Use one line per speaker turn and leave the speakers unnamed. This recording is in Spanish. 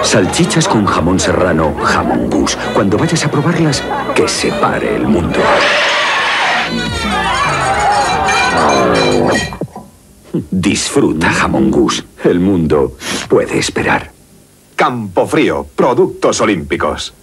Salchichas con jamón serrano, Jamón Gus. Cuando vayas a probarlas, que se pare el mundo. Disfruta, Jamón Gus. El mundo puede esperar.
Campofrío, productos olímpicos.